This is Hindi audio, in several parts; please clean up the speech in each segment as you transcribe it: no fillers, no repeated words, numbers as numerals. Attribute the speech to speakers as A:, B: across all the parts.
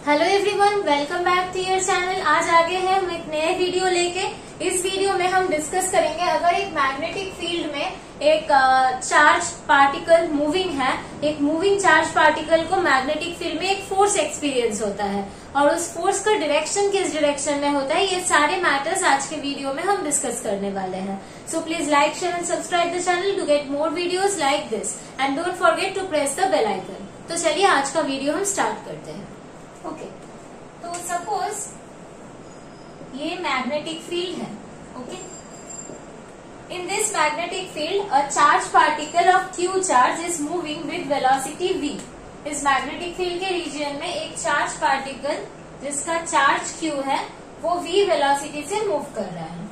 A: Hello everyone, welcome back to your channel. आज आगे हैं हम एक नए वीडियो लेके। इस वीडियो में हम डिस्कस करेंगे अगर एक मैग्नेटिक फील्ड में एक चार्ज पार्टिकल मूविंग है, एक मूविंग चार्ज पार्टिकल को मैग्नेटिक फील्ड में एक फोर्स एक्सपीरियंस होता है और उस फोर्स का डायरेक्शन किस डायरेक्शन में होता है, ये सारे मैटर्स आज के वीडियो में हम डिस्कस करने वाले हैं। So please like, share and subscribe the channel to get more videos like this and don't forget to press the bell icon. तो चलिए आज का वीडियो हम स्टार्ट करते हैं। ओके, तो सपोज ये मैग्नेटिक फील्ड है। Okay, in this magnetic field a charge particle of Q charge is moving with velocity v। इस मैग्नेटिक फील्ड के रीजन में एक चार्ज पार्टिकल जिसका चार्ज q है वो v वेलोसिटी से मूव कर रहा है।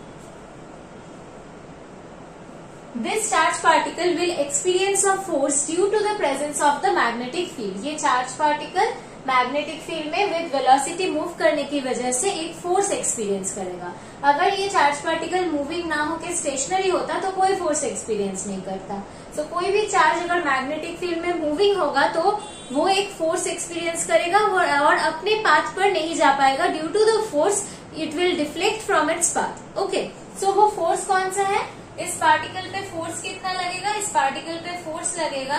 A: This charge particle will experience a force due to the presence of the magnetic field। ये चार्ज पार्टिकल मैग्नेटिक फील्ड में विद वेलोसिटी मूव करने की वजह से एक फोर्स एक्सपीरियंस करेगा। अगर ये चार्ज पार्टिकल मूविंग ना होकर स्टेशनरी होता तो कोई फोर्स एक्सपीरियंस नहीं करता। तो कोई भी चार्ज अगर मैग्नेटिक फील्ड में मूविंग होगा तो वो एक फोर्स एक्सपीरियंस करेगा और अपने पाथ पर नहीं जा पाएगा। Due to the force it will deflect from its path. Okay, so वो फोर्स कौन सा है? इस पार्टिकल पे फोर्स कितना लगेगा? इस पार्टिकल पे फोर्स लगेगा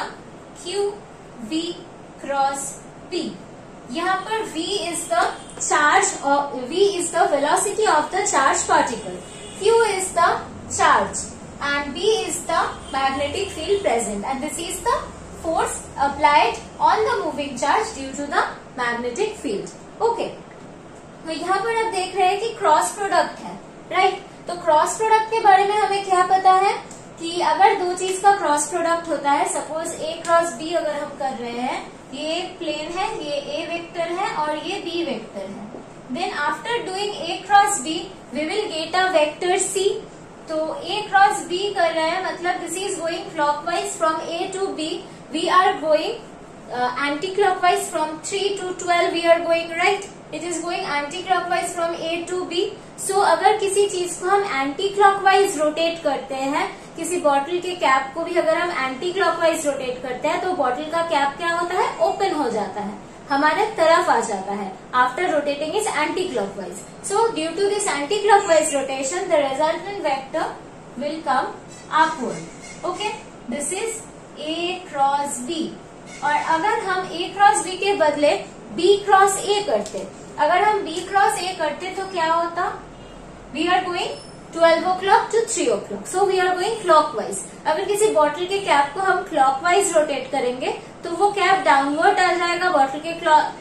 A: Q V क्रॉस B। यहाँ पर V इज द चार्ज और V is the velocity of the charge particle, Q is the charge and B is the magnetic field present and this is the force applied on the moving charge due to the magnetic field. Okay, तो यहाँ पर आप देख रहे हैं कि क्रॉस प्रोडक्ट है, राइट? तो क्रॉस प्रोडक्ट के बारे में हमें क्या पता है कि अगर दो चीज का क्रॉस प्रोडक्ट होता है, सपोज A क्रॉस B अगर हम कर रहे हैं, ये एक प्लेन है, ये A वेक्टर है और ये B वेक्टर है। Then after doing A cross B we will get a vector C। तो A क्रॉस B कर रहे हैं मतलब this is going clockwise from A to B। We are going anticlockwise from 3 to 12 we are going right. It is going anticlockwise from A to B। So अगर किसी चीज को हम एंटी क्लॉकवाइज रोटेट करते हैं, किसी बॉटल के कैप को भी अगर हम एंटी क्लॉकवाइज रोटेट करते हैं तो बॉटल का कैप क्या होता है? ओपन हो जाता है, हमारे तरफ आ जाता है after rotating is anti clockwise. So due to this anticlockwise rotation the resultant vector will come upward. Okay, this is A cross B। और अगर हम A क्रॉस B के बदले B क्रॉस A करते, अगर हम B क्रॉस A करते तो क्या होता? We are going 12 o'clock to 3 o'clock, so we are going clockwise। अगर किसी बॉटल के कैप को हम क्लॉकवाइज रोटेट करेंगे तो वो कैप डाउनवर्ड आ जाएगा, बॉटल के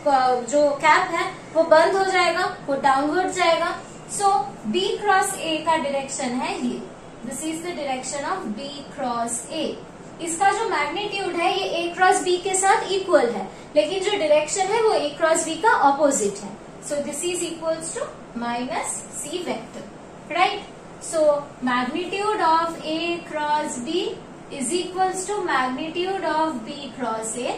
A: जो कैप है वो बंद हो जाएगा, वो डाउनवर्ड जाएगा। सो B क्रॉस A का डायरेक्शन है ये, this is the direction of B cross A। इसका जो मैग्नीट्यूड है ये A क्रॉस B के साथ इक्वल है, लेकिन जो डायरेक्शन है वो A क्रॉस B का ऑपोजिट है। So this is equals to minus C vector, right? So magnitude of A cross B is equals to magnitude of B cross A,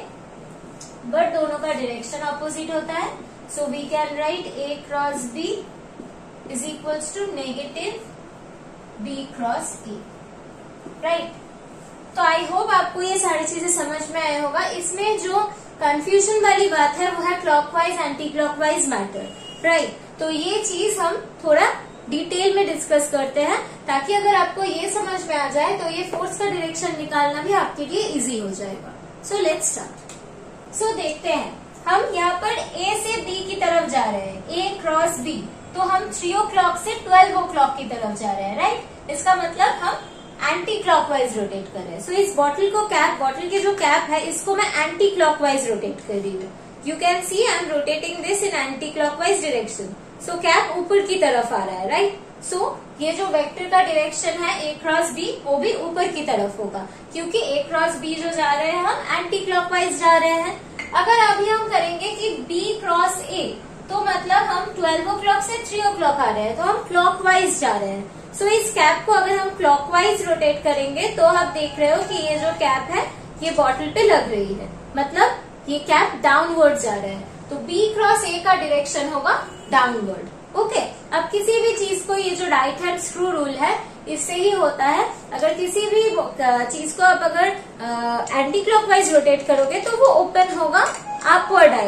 A: but दोनों का डायरेक्शन ऑपोजिट होता है। So we can write A cross B is equals to negative B cross A, right? तो आई होप आपको ये सारी चीजें समझ में आया होगा। इसमें जो कंफ्यूजन वाली बात है वो है clockwise anticlockwise matter, right? तो ये चीज हम थोड़ा डिटेल में डिस्कस करते हैं ताकि अगर आपको ये समझ में आ जाए तो ये फोर्स का डायरेक्शन निकालना भी आपके लिए इजी हो जाएगा। So let's start. सो देखते हैं, हम यहाँ पर A से B की तरफ जा रहे हैं, A क्रॉस B। तो हम 3 o'clock से 12 o'clock की तरफ जा रहे हैं, राइट? इसका मतलब हम एंटी क्लॉकवाइज रोटेट कर रहे हैं। सो इस बॉटल को कैप, बॉटल की जो कैप है इसको मैं एंटी क्लॉकवाइज रोटेट कर रही हूँ। You can see I am rotating this in anti clockwise direction. So cap ऊपर की तरफ आ रहा है, राइट? सो ये जो वेक्टर का डायरेक्शन है A क्रॉस B वो भी ऊपर की तरफ होगा, क्योंकि A क्रॉस B जो जा रहे हैं हम एंटी क्लॉकवाइज जा रहे हैं। अगर अभी हम करेंगे कि B क्रॉस A तो मतलब हम 12 o'clock से 3 o'clock आ रहे हैं, तो हम क्लॉकवाइज जा रहे हैं। सो इस कैप को अगर हम क्लॉकवाइज रोटेट करेंगे तो आप देख रहे हो कि ये जो कैप है ये बॉटल पे लग रही है, मतलब ये कैप डाउनवर्ड जा रहे हैं। तो B क्रॉस A का डायरेक्शन होगा डाउनवर्ड। ओके, अब किसी भी चीज को, ये जो राइट हैंड स्क्रू रूल है इससे ही होता है, अगर किसी भी चीज को आप अगर एंटी क्लॉकवाइज रोटेट करोगे तो वो ओपन होगा, अपवर्ड आएगा।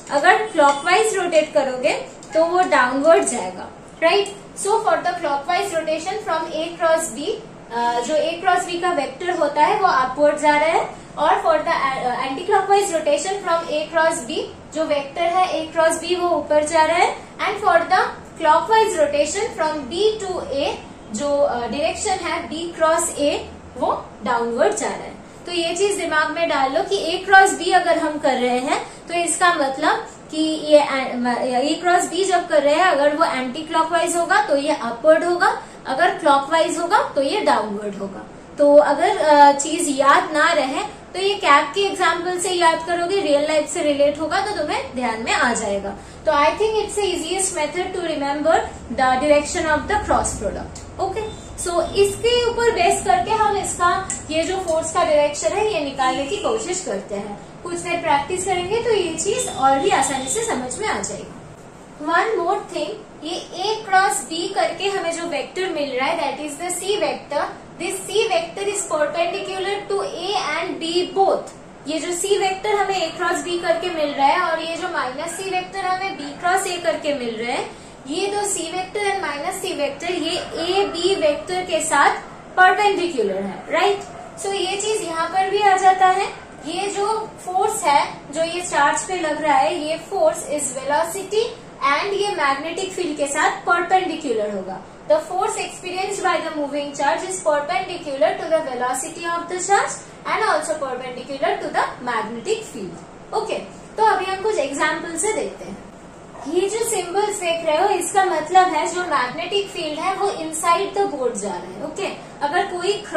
A: अगर क्लॉकवाइज रोटेट करोगे तो वो डाउनवर्ड जाएगा, right. So for the clockwise rotation from A cross B, जो ए क्रॉस बी का वेक्टर होता है वो अपवर्ड जा रहा है, और for the anticlockwise rotation from A cross B, जो वेक्टर है ए क्रॉस बी वो ऊपर जा रहा है, and for the clockwise rotation from B to A, जो डायरेक्शन है बी क्रॉस ए वो डाउनवर्ड जा रहा है। तो ये चीज दिमाग में डाल लो कि ए क्रॉस बी अगर हम कर रहे हैं तो इसका मतलब कि ये ए क्रॉस बी जब कर रहे हैं अगर वो एंटी क्लॉकवाइज होगा तो ये अपवर्ड होगा, अगर क्लॉकवाइज होगा तो ये डाउनवर्ड होगा। तो अगर चीज याद ना रहे तो ये कैप के एग्जाम्पल से याद करोगे, रियल लाइफ से रिलेट होगा तो तुम्हें ध्यान में आ जाएगा। तो I think it's easiest method to remember the direction of the cross product. Okay, so इसके ऊपर बेस करके हम इसका ये जो फोर्स का डायरेक्शन है ये निकालने की कोशिश करते हैं। कुछ देर प्रैक्टिस करेंगे तो ये चीज और भी आसानी से समझ में आ जाएगी। वन मोर थिंग, ये ए क्रॉस बी करके हमें जो वेक्टर मिल रहा है that is the C vector. This C vector is perpendicular to A and B both. ये जो सी वेक्टर हमें ए क्रॉस बी करके मिल रहा है और ये जो माइनस सी वेक्टर हमें बी क्रॉस ए करके मिल रहे हैं, ये दो C vector and minus C vector ये ए बी वेक्टर के साथ परपेंडिकुलर है, राइट। सो ये चीज यहाँ पर भी आ जाता है। ये जो फोर्स है जो ये चार्ज पे लग रहा है, ये फोर्स इज वेलोसिटी एंड ये मैग्नेटिक फील्ड के साथ परपेंडिकुलर होगा। The force experienced by the moving charge is perpendicular to the velocity of the charge and also perpendicular to the magnetic field. Okay, तो अभी हम कुछ एग्जाम्पल से देखते हैं। ये जो सिंबल्स देख रहे हो इसका मतलब है जो मैग्नेटिक फील्ड है वो इनसाइड द बोर्ड जा रहा है। ओके, अगर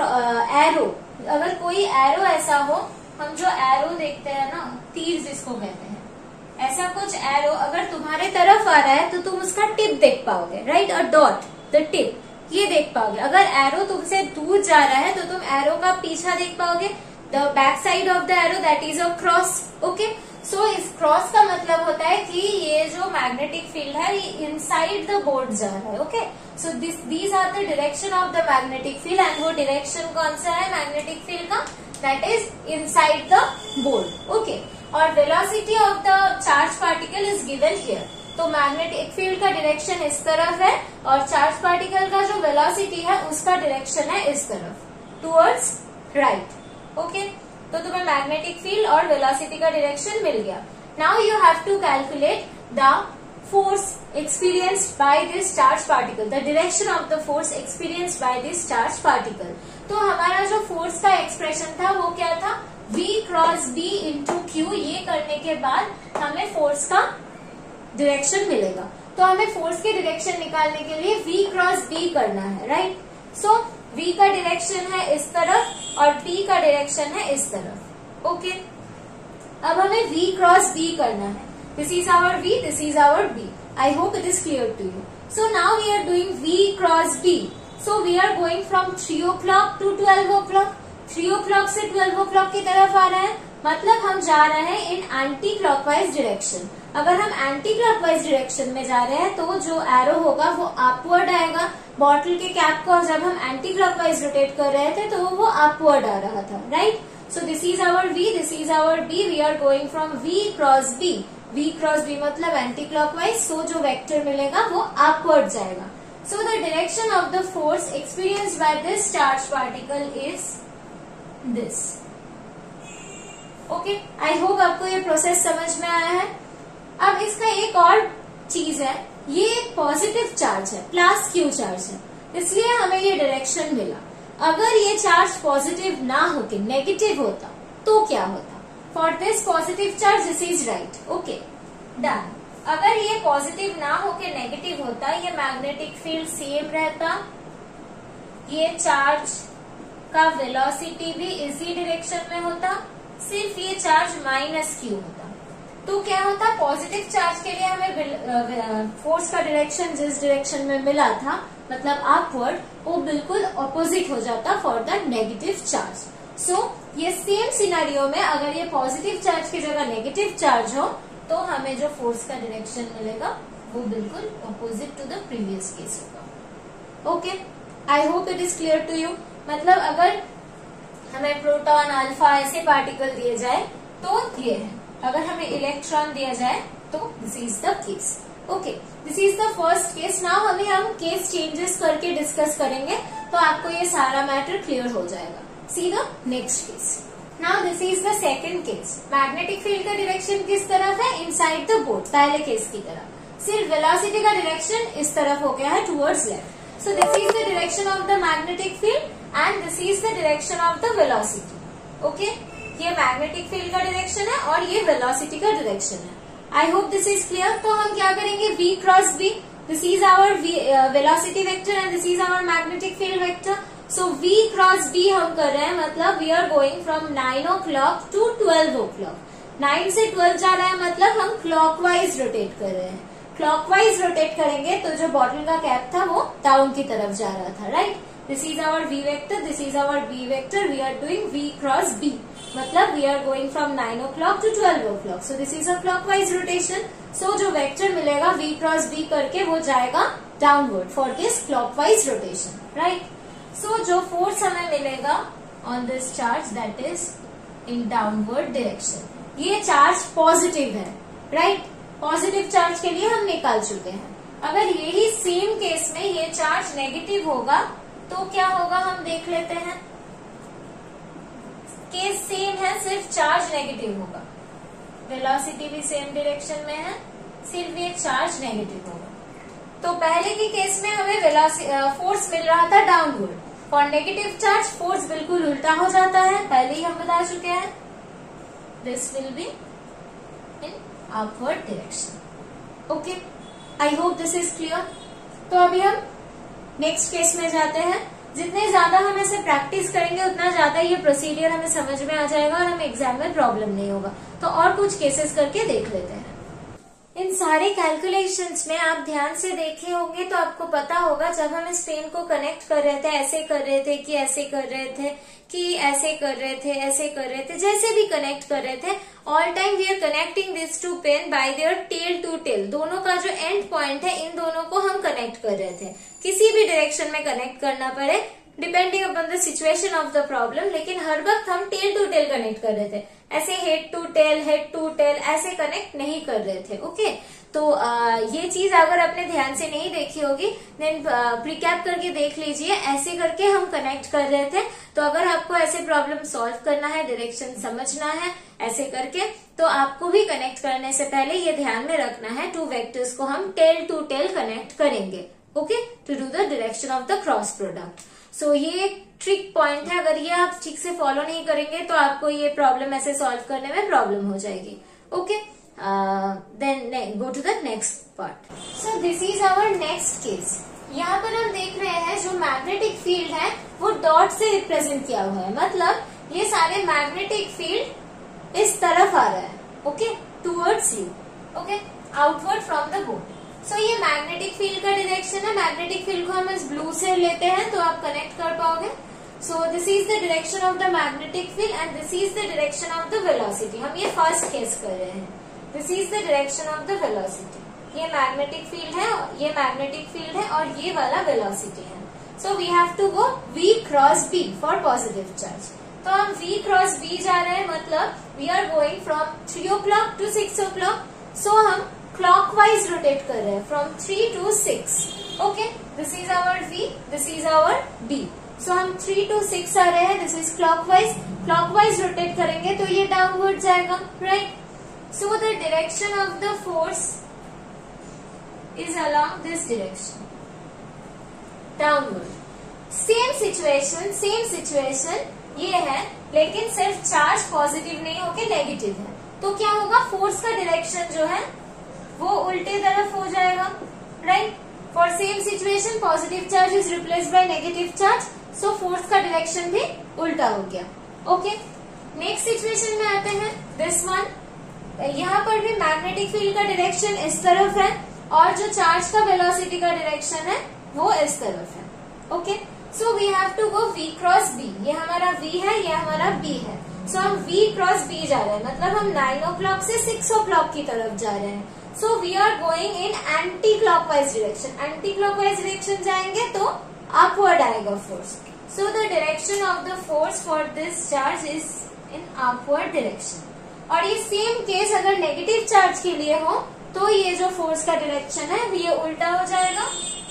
A: कोई एरो ऐसा हो, हम जो एरो देखते हैं ना, तीर जिसको कहते हैं, ऐसा कुछ एरो अगर तुम्हारे तरफ आ रहा है तो तुम उसका टिप देख पाओगे, राइट। और डॉट, द टिप, ये देख पाओगे। अगर एरो तुमसे दूर जा रहा है तो तुम एरो का पीछा देख पाओगे, the back side of the arrow, that is a cross. Okay, so इस क्रॉस का मतलब होता है कि ये जो मैग्नेटिक फील्ड है ये इनसाइड द बोर्ड जा रहा है। Okay, so these are the direction of the magnetic field and वो डायरेक्शन कौन सा है मैग्नेटिक फील्ड का, that is inside the board. Okay, और velocity of the charge particle is given here. तो मैग्नेटिक फील्ड का डायरेक्शन इस तरफ है और चार्ज पार्टिकल का जो वेलोसिटी है उसका डायरेक्शन है इस तरफ, टुवर्ड्स राइट। ओके, तो तुम्हें मैग्नेटिक फील्ड और वेलोसिटी का डायरेक्शन मिल गया। Now you have to calculate the force experienced by this charge particle, the direction of the force experienced by this charge particle. तो हमारा जो फोर्स का एक्सप्रेशन था वो क्या था, V cross B into Q। ये करने के बाद हमें फोर्स का डायरेक्शन मिलेगा। तो हमें फोर्स के डायरेक्शन निकालने के लिए V क्रॉस B करना है, राइट। सो V का डायरेक्शन है इस तरफ और B का डायरेक्शन है इस तरफ। ओके, अब हमें V क्रॉस B करना है। This is our V, this is our B। I hope it is clear to you. So now we are doing V cross B। So we are going from 3 o'clock to 12 o'clock। 3 o'clock से 12 o'clock की तरफ आ रहा है, मतलब हम जा रहे हैं इन एंटी क्लॉकवाइज डायरेक्शन। अगर हम एंटी क्लॉकवाइज डायरेक्शन में जा रहे हैं तो जो एरो होगा वो अपवर्ड आएगा। बॉटल के कैप को जब हम एंटी क्लॉकवाइज रोटेट कर रहे थे तो वो अपवर्ड आ रहा था, right. So this is our V, this is our B। We are going from V cross B। V cross B मतलब एंटी क्लॉकवाइज, सो जो वेक्टर मिलेगा वो अपवर्ड जाएगा। So the direction of the force experienced by this charge particle is this. Okay, I hope आपको ये प्रोसेस समझ में आया है। अब इसका एक और चीज है, ये एक पॉजिटिव चार्ज है, प्लस Q चार्ज है, इसलिए हमें ये डायरेक्शन मिला। अगर ये चार्ज पॉजिटिव ना होके नेगेटिव होता तो क्या होता, for this positive charge this is right. Okay, done. अगर ये पॉजिटिव ना होके नेगेटिव होता, ये मैग्नेटिक फील्ड सेम रहता, ये चार्ज का वेलोसिटी भी इसी डायरेक्शन में होता, सिर्फ ये चार्ज माइनस Q होता। तो क्या होता, पॉजिटिव चार्ज के लिए हमें फोर्स का डायरेक्शन जिस डायरेक्शन में मिला था मतलब अपवर्ड, वो बिल्कुल ऑपोजिट हो जाता for the negative charge. So ये सेम सिनेरियो में अगर ये पॉजिटिव चार्ज की जगह नेगेटिव चार्ज हो तो हमें जो फोर्स का डायरेक्शन मिलेगा वो बिल्कुल opposite to the previous case होगा। Okay, I hope it is clear to you. मतलब अगर हमें प्रोटॉन, अल्फा ऐसे पार्टिकल दिए जाए तो ये है, अगर हमें इलेक्ट्रॉन दिया जाए तो this is the case. Okay, this is the first case. Now हम केस चेंजेस करके डिस्कस करेंगे तो आपको ये सारा मैटर क्लियर हो जाएगा। See the next case. Now this is the second case. Magnetic field का डायरेक्शन किस तरफ है? इनसाइड द बोट, पहले केस की तरह। सिर्फ वेलोसिटी का डायरेक्शन इस तरफ हो गया है, towards left. So this is the direction of the magnetic field and this is the direction of the velocity. Okay, ये मैग्नेटिक फील्ड का डायरेक्शन है और ये वेलोसिटी का डायरेक्शन है। I hope this is clear. तो हम क्या करेंगे? V cross B, this is our velocity vector and this is our magnetic field vector. So V cross B हम कर रहे हैं, मतलब we are going from 9 o'clock to 12 o'clock। 9 से 12 जा रहा है, मतलब हम क्लॉकवाइज रोटेट कर रहे हैं। क्लॉकवाइज रोटेट करेंगे तो जो बॉटल का कैप था वो डाउन की तरफ जा रहा था, right? This is our V vector, this is our B vector. We are doing V cross B, मतलब we are going from 9 o'clock to 12 o'clock। So this is a clockwise rotation. So जो वेक्टर मिलेगा V क्रॉस B करके वो जाएगा downward for this clockwise rotation, right? So जो फोर्स हमें मिलेगा on this charge that is in downward direction. ये चार्ज पॉजिटिव है, राइट? पॉजिटिव चार्ज के लिए हम निकाल चुके हैं। अगर यही सेम केस में ये चार्ज नेगेटिव होगा तो क्या होगा हम देख लेते हैं। केस सेम है, सिर्फ चार्ज नेगेटिव होगा। वेलोसिटी भी सेम डायरेक्शन में है, सिर्फ ये चार्ज नेगेटिव होगा। तो पहले की केस में हमें फोर्स मिल रहा था downward. For negative charge force बिल्कुल उल्टा हो जाता है, पहले ही हम बता चुके हैं। This will be in upward direction. Okay, I hope this is clear. तो अभी हम नेक्स्ट केस में जाते हैं। जितने ज्यादा हम ऐसे प्रैक्टिस करेंगे उतना ज्यादा ये प्रोसीडियर हमें समझ में आ जाएगा और हमें एग्जाम में प्रॉब्लम नहीं होगा। तो और कुछ केसेस करके देख लेते हैं। इन सारे कैलकुलेशंस में आप ध्यान से देखे होंगे तो आपको पता होगा, जब हम इस पेन को कनेक्ट कर रहे थे ऐसे कर रहे थे कि ऐसे कर रहे थे कि ऐसे कर रहे थे, ऐसे कर रहे थे, जैसे भी कनेक्ट कर रहे थे, all time we are connecting this to pen by their tail to tail. दोनों का जो एंड पॉइंट है इन दोनों को हम कनेक्ट कर रहे थे। किसी भी डायरेक्शन में कनेक्ट करना पड़े depending upon the situation of the problem, लेकिन हर वक्त हम टेल टू टेल कनेक्ट कर रहे थे। ऐसे हेड टू टेल ऐसे कनेक्ट नहीं कर रहे थे। ओके, तो ये चीज अगर आपने ध्यान से नहीं देखी होगी देन प्रीकैप करके देख लीजिए। ऐसे करके हम कनेक्ट कर रहे थे। तो अगर आपको ऐसे प्रॉब्लम सॉल्व करना है, डायरेक्शन समझना है ऐसे करके, तो आपको भी कनेक्ट करने से पहले ये ध्यान में रखना है, टू वेक्टर्स को हम टेल टू टेल कनेक्ट करेंगे। Okay, to do the direction of the cross product. So ये एक ट्रिक पॉइंट है, अगर ये आप ठीक से फॉलो नहीं करेंगे तो आपको ये प्रॉब्लम ऐसे सॉल्व करने में प्रॉब्लम हो जाएगी। Okay, then go to the next part. So this is our next case. यहाँ पर हम देख रहे हैं जो मैग्नेटिक फील्ड है वो डॉट से रिप्रेजेंट किया हुआ है, मतलब ये सारे मैग्नेटिक फील्ड इस तरफ आ रहा है। Okay, towards you. Okay, outward from the boat. So ये मैग्नेटिक फील्ड का डायरेक्शन है। मैग्नेटिक फील्ड को हम इस ब्लू से लेते हैं तो आप कनेक्ट कर पाओगे। So this is the direction of the magnetic field and this is the direction of the velocity. हम ये फर्स्ट केस कर रहे हैं। This is the direction of the velocity. ये मैग्नेटिक फील्ड है, ये मैग्नेटिक फील्ड है और ये वाला वेलोसिटी है। So we have to go V cross B for positive charge. तो हम V क्रॉस B जा रहे हैं, मतलब we are going from 3 o'clock to 6 o'clock। So हम क्लॉकवाइज रोटेट कर रहे हैं from 3 to 6। Okay, this is our V, this is our B। सो हम 3 to 6 आ रहे हैं, this is clockwise. Clockwise rotate करेंगे तो ये डाउनवर्ड जाएगा, right? So the direction of the force is along this direction, downward. Same situation ये है, लेकिन सिर्फ चार्ज पॉजिटिव नहीं होके नेगेटिव है। तो क्या होगा, फोर्स का डायरेक्शन जो है वो उल्टे तरफ हो जाएगा, right? For same situation positive charge is replaced by negative charge, so force का डायरेक्शन भी उल्टा हो गया। ओके, नेक्स्ट सिचुएशन में आते हैं, दिस वन। यहाँ पर भी मैग्नेटिक फील्ड का डायरेक्शन इस तरफ है और जो चार्ज का वेलोसिटी का डायरेक्शन है वो इस तरफ है। Okay, so we have to go V cross B। ये हमारा V है, ये हमारा B है। सो हम V क्रॉस B जा रहे हैं, मतलब हम 9 o'clock से 6 o'clock की तरफ जा रहे हैं। So we are going in anti clockwise direction. Anti clockwise direction जाएंगे तो अपवर्ड आएगा force. So the direction of the force for this charge is in upward direction. और ये सेम केस अगर नेगेटिव चार्ज के लिए हो तो ये जो फोर्स का डायरेक्शन है ये उल्टा हो जाएगा।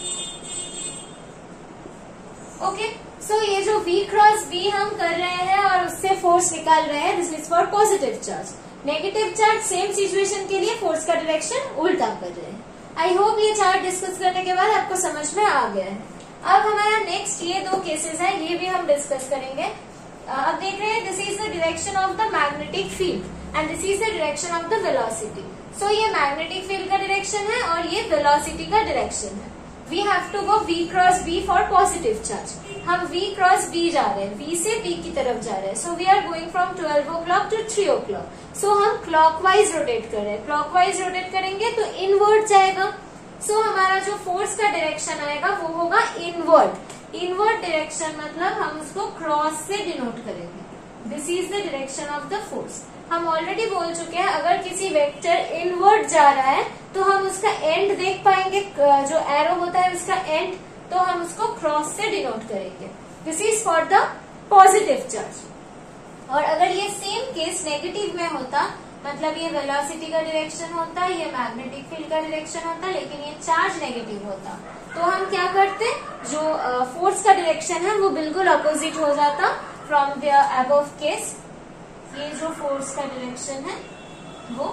A: ओके, सो ये जो V क्रॉस B हम कर रहे हैं और उससे फोर्स निकाल रहे हैं, this is for positive charge. Negative charge same situation के लिए फोर्स का डायरेक्शन उल्टा कर रहे हैं। आई होप ये चार्ट डिस्कस करने के बाद आपको समझ में आ गया है। अब हमारा नेक्स्ट ये दो केसेस है, ये भी हम डिस्कस करेंगे। अब देख रहे हैं, this is the direction of the magnetic field and this is the direction of the velocity. So ये मैग्नेटिक फील्ड का डायरेक्शन है और ये वेलोसिटी का डायरेक्शन है। We have to go V cross B for positive charge. हम V क्रॉस B जा रहे हैं, V से B की तरफ जा रहे हैं। So we are going from 12 o'clock to 3 o'clock। So हम क्लॉकवाइज रोटेट कर रहे हैं। क्लॉकवाइज रोटेट करेंगे तो इनवर्ड जाएगा। सो हमारा जो फोर्स का डायरेक्शन आएगा वो होगा इनवर्ड। इनवर्ड डायरेक्शन मतलब हम उसको क्रॉस से डिनोट करेंगे। This is the direction of the force. हम ऑलरेडी बोल चुके हैं, अगर किसी वेक्टर इनवर्ड जा रहा है तो हम उसका एंड देख पाएंगे, जो एरो होता है उसका एंड, तो हम उसको क्रॉस से डिनोट करेंगे। This is for the positive charge. और अगर ये सेम केस नेगेटिव में होता, मतलब ये वेलोसिटी का डायरेक्शन होता, ये मैग्नेटिक फील्ड का डायरेक्शन होता, लेकिन ये चार्ज नेगेटिव होता, तो हम क्या करते, जो फोर्स का डायरेक्शन है वो बिल्कुल अपोजिट हो जाता फ्रॉम द अबव केस। ये जो फोर्स का डायरेक्शन है वो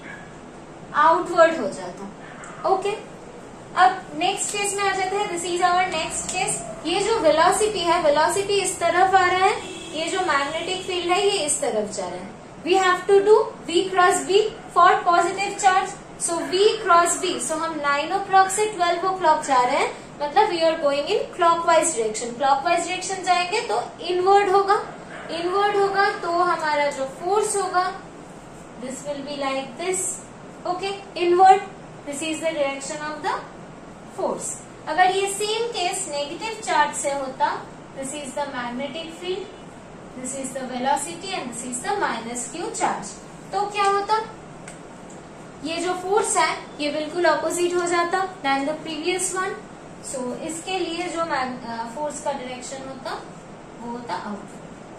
A: आउटवर्ड हो जाता। ओके, अब नेक्स्ट केस में आ जाते हैं। This is our next case. ये जो वेलोसिटी है, वेलोसिटी इस तरफ आ रहा है, ये जो मैग्नेटिक फील्ड है ये इस तरफ जा रहा है। We have to do V cross B for positive charge. So V cross B, सो हम 9 o'clock से 12 o'clock जा रहे हैं, मतलब we are going in clockwise direction. Clockwise direction जाएंगे तो इनवर्ड होगा। इनवर्ड होगा तो हमारा जो फोर्स होगा, this will be like this. Okay, inward, this is the direction of the force. अगर ये सेम केस नेगेटिव चार्ज से होता, this is the magnetic field, this is the velocity and this is the minus Q charge, तो क्या होता, ये जो फोर्स है ये बिल्कुल अपोजिट हो जाता देन द प्रीवियस वन। सो इसके लिए जो फोर्स का डायरेक्शन होता वो होता आउटवर्ड।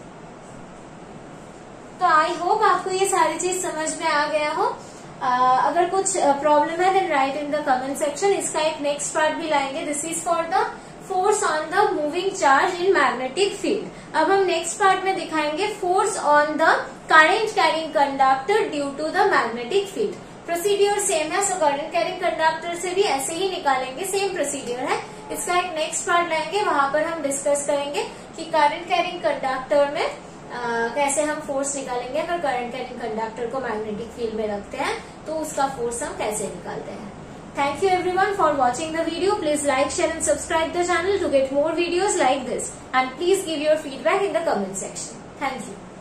A: तो आई होप आपको ये सारी चीज समझ में आ गया हो। अगर कुछ प्रॉब्लम है then write in the comment section. इसका एक नेक्स्ट पार्ट भी लाएंगे। This is for the force on the moving charge in magnetic field. अब हम नेक्स्ट पार्ट में दिखाएंगे force on the current carrying conductor due to the magnetic field. Procedure same है, सो करंट कैरिंग कंडक्टर से भी ऐसे ही निकालेंगे, सेम प्रोसीड्योर है। इसका एक नेक्स्ट पार्ट लाएंगे, वहां पर हम डिस्कस करेंगे कि करंट कैरिंग कंडक्टर में कैसे हम फोर्स निकालेंगे। अगर करंट कैरिंग कंडक्टर को मैग्नेटिक फील्ड में रखते हैं तो उसका फोर्स हम कैसे निकालते हैं। Thank you everyone for watching the video. Please like, share and subscribe the channel to get more videos like this. And please give your feedback in the comment section. Thank you.